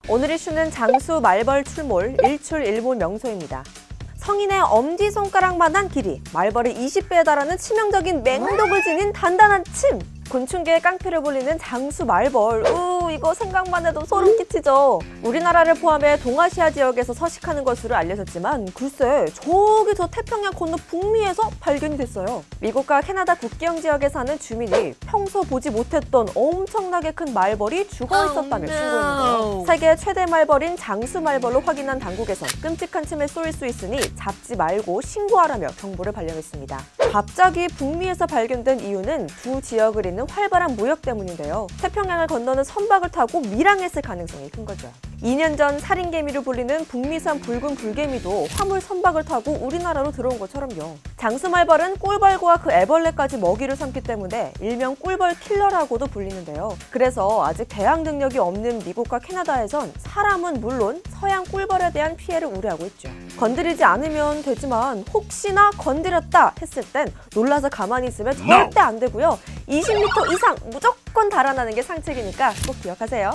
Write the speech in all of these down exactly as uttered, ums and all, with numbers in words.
오늘 이슈는 장수 말벌 출몰, 일출일몰 명소입니다. 성인의 엄지손가락만한 길이, 말벌의 이십 배에 달하는 치명적인 맹독을 지닌 단단한 침! 곤충계의 깡패를 불리는 장수 말벌. 우, 이거 생각만 해도 소름 끼치죠. 우리나라를 포함해 동아시아 지역에서 서식하는 것으로 알려졌지만 글쎄 저기 저 태평양 건너 북미에서 발견이 됐어요. 미국과 캐나다 국경 지역에 사는 주민이 평소 보지 못했던 엄청나게 큰 말벌이 죽어 있었다며 신고했는데요. 세계 최대 말벌인 장수 말벌로 확인한 당국에선 끔찍한 침에 쏘일 수 있으니 잡지 말고 신고하라며 경보를 발령했습니다. 갑자기 북미에서 발견된 이유는 두 지역을 잇는 활발한 무역 때문인데요. 태평양을 건너는 선박을 타고 밀항했을 가능성이 큰 거죠. 이 년 전 살인개미로 불리는 북미산 붉은 불개미도 화물 선박을 타고 우리나라로 들어온 것처럼요. 장수말벌은 꿀벌과 그 애벌레까지 먹이를 삼기 때문에 일명 꿀벌 킬러라고도 불리는데요. 그래서 아직 대항 능력이 없는 미국과 캐나다에선 사람은 물론 서양 꿀벌에 대한 피해를 우려하고 있죠. 건드리지 않으면 되지만 혹시나 건드렸다 했을 땐 놀라서 가만히 있으면 절대 안 되고요. 이십 미터 이상 무조건 달아나는 게 상책이니까 꼭 기억하세요.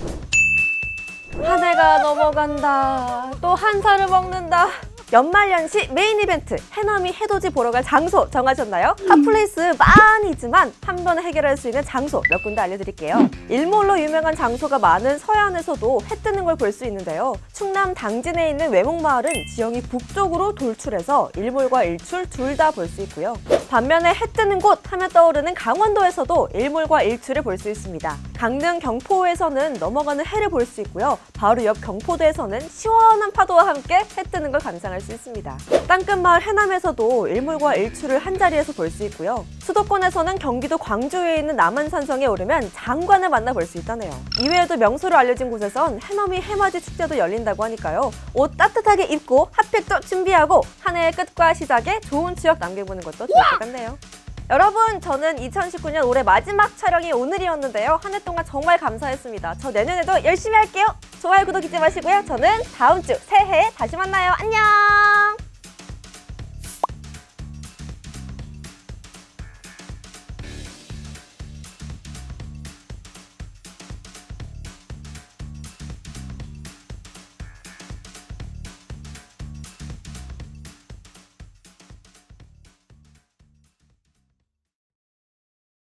한 해가 넘어간다. 또 한 살을 먹는다. 연말연시 메인 이벤트 해넘이 해돋이 보러 갈 장소 정하셨나요? 핫플레이스 많이 있지만 한 번에 해결할 수 있는 장소 몇 군데 알려드릴게요. 일몰로 유명한 장소가 많은 서해안에서도 해 뜨는 걸 볼 수 있는데요. 충남 당진에 있는 외목마을은 지형이 북쪽으로 돌출해서 일몰과 일출 둘 다 볼 수 있고요. 반면에 해 뜨는 곳 하면 떠오르는 강원도에서도 일몰과 일출을 볼 수 있습니다. 강릉 경포에서는 넘어가는 해를 볼 수 있고요. 바로 옆 경포도에서는 시원한 파도와 함께 해 뜨는 걸 감상할 수 있습니다. 땅끝마을 해남에서도 일몰과 일출을 한자리에서 볼 수 있고요. 수도권에서는 경기도 광주에 있는 남한산성에 오르면 장관을 만나볼 수 있다네요. 이외에도 명소로 알려진 곳에선 해넘이 해맞이 축제도 열린다고 하니까요. 옷 따뜻하게 입고 핫팩도 준비하고 한 해의 끝과 시작에 좋은 추억 남겨보는 것도 좋을 것 같네요. 여러분, 저는 이천십구 년 올해 마지막 촬영이 오늘이었는데요. 한 해 동안 정말 감사했습니다. 저 내년에도 열심히 할게요. 좋아요, 구독 잊지 마시고요. 저는 다음 주 새해에 다시 만나요. 안녕!